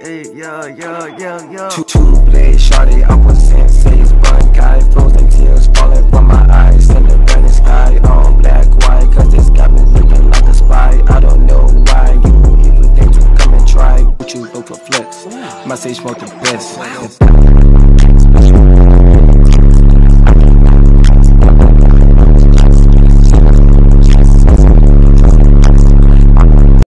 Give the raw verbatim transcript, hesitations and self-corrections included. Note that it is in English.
Hey, yeah, yeah, yeah, yeah. Two, two blade shorty, I was sensei's bun guy. Frozen tears falling from my eyes in the burning sky. All black, white, cause this got me looking like a spy. I don't know why you even think to come and try. But you vote for flex, my say smoke the best.